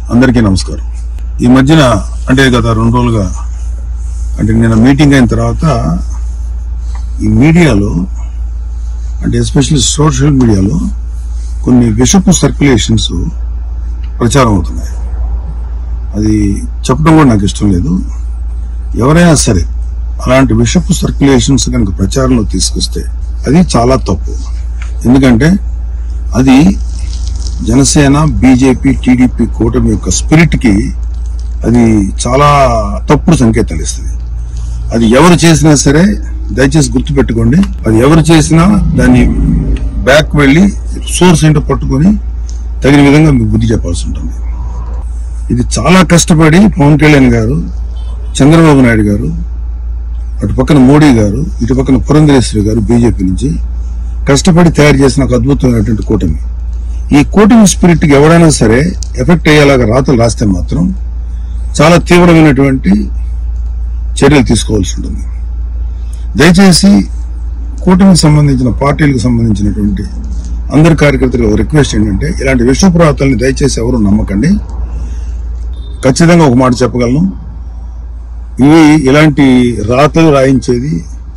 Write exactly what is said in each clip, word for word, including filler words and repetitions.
అందరికీ నమస్కారం. ఈ మధ్యన అంటే గత రెండు రోజులుగా అంటే నేను మీటింగ్ అయిన తర్వాత ఈ మీడియాలో అంటే ఎస్పెషల్లీ సోషల్ మీడియాలో కొన్ని విషపు సర్క్యులేషన్స్ ప్రచారం అవుతున్నాయి. అది చెప్పడం కూడా నాకు ఇష్టం లేదు. ఎవరైనా సరే అలాంటి విషపు సర్క్యులేషన్స్ కనుక ప్రచారంలో తీసుకొస్తే అది చాలా తప్పు. ఎందుకంటే అది జనసేన, బీజేపీ, టీడీపీ కూటమి యొక్క స్పిరిట్ కి అది చాలా తప్పుడు సంకేతాలు ఇస్తుంది. అది ఎవరు చేసినా సరే దయచేసి గుర్తుపెట్టుకోండి. అది ఎవరు చేసినా దాన్ని బ్యాక్ వెళ్లి సోర్స్ ఏంటో పట్టుకుని తగిన విధంగా మీకు బుద్ధి చెప్పాల్సి ఉంటుంది. ఇది చాలా కష్టపడి పవన్ కళ్యాణ్ గారు, చంద్రబాబు నాయుడు గారు, అటు పక్కన మోడీ గారు, ఇటు పక్కన పురంధరేశ్వరి గారు బీజేపీ నుంచి కష్టపడి తయారు చేసిన ఒక అద్భుతమైనటువంటి కూటమి. ఈ కూటమి స్పిరిట్ కి ఎవరైనా సరే ఎఫెక్ట్ అయ్యేలాగా రాతలు రాస్తే మాత్రం చాలా తీవ్రమైనటువంటి చర్యలు తీసుకోవాల్సి ఉంటుంది. దయచేసి కూటమికి సంబంధించిన పార్టీలకు సంబంధించినటువంటి అందరి కార్యకర్తలకు రిక్వెస్ట్ ఏంటంటే ఇలాంటి విషపు రాతల్ని దయచేసి ఎవరు నమ్మకండి. ఖచ్చితంగా ఒక మాట చెప్పగలను, ఇవి ఇలాంటి రాతలు రాయించేది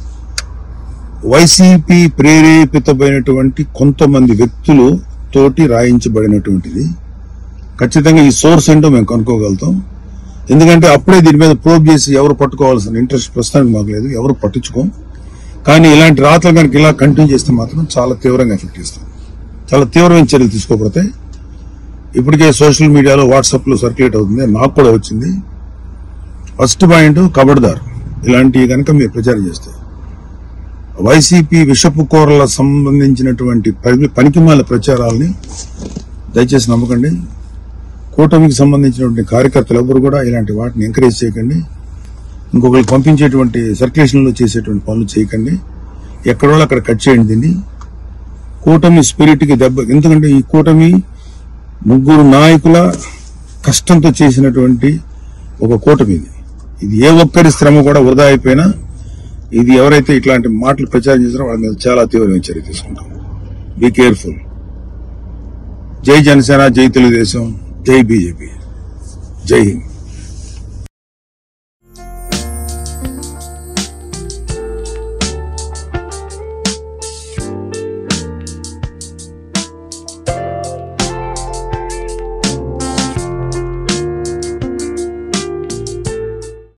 వైసీపీ ప్రేరేపితమైనటువంటి కొంతమంది వ్యక్తులు తోటి రాయించబడినటువంటిది. ఖచ్చితంగా ఈ సోర్స్ ఏంటో మేము కనుక్కోగలుగుతాం. ఎందుకంటే అప్పుడే దీని మీద ప్రోబ్ చేసి ఎవరు పట్టుకోవాల్సిన ఇంట్రెస్ట్ ప్రస్తుతానికి మాకు లేదు, ఎవరు పట్టించుకోం. కానీ ఇలాంటి రాతలు కనుక ఇలా కంటిన్యూ చేస్తే మాత్రం చాలా తీవ్రంగా ఎఫెక్ట్ ఇస్తాం. చాలా తీవ్రమైన చర్యలు తీసుకోకపోతే ఇప్పటికే సోషల్ మీడియాలో వాట్సాప్ లో సర్క్యులేట్ అవుతుంది, నాకు కూడా వచ్చింది. ఫస్ట్ పాయింట్, ఖబర్దార్ ఇలాంటివి కనుక మీరు ప్రచారం చేస్తే వైసీపీ విషపు కూరల సంబంధించినటువంటి పనికిమాల ప్రచారాలని దయచేసి నమ్మకండి. కూటమికి సంబంధించినటువంటి కార్యకర్తలు ఎవరు కూడా ఇలాంటి వాటిని ఎంకరేజ్ చేయకండి. ఇంకొకరికి పంపించేటువంటి సర్క్యులేషన్లో చేసేటువంటి పనులు చేయకండి. ఎక్కడో అక్కడ కట్ చేయండి దీన్ని. కూటమి స్పిరిట్ కి దెబ్బ. ఎందుకంటే ఈ కూటమి ముగ్గురు నాయకుల కష్టంతో చేసినటువంటి ఒక కూటమి ఇది. ఇది ఏ ఒక్కరి శ్రమ కూడా వృధా అయిపోయినా ఇది ఎవరైతే ఇట్లాంటి మాటలు ప్రచారం చేస్తారో వాళ్ళ మీద చాలా తీవ్రమైన చర్య తీసుకుంటాం. Be careful. జై జనసేన, జై తెలుగుదేశం, జై బీజేపీ, జై హింద్.